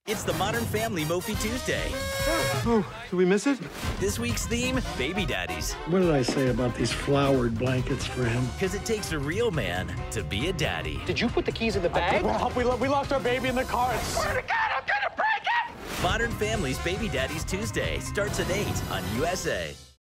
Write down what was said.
It's the Modern Family MOFY Tuesday. Oh, did we miss it? This week's theme, Baby Daddies. What did I say about these flowered blankets for him? Because it takes a real man to be a daddy. Did you put the keys in the bag? Well, we lost our baby in the car. I swear to God, I'm gonna break it! Modern Family's Baby Daddies Tuesday starts at 8 on USA.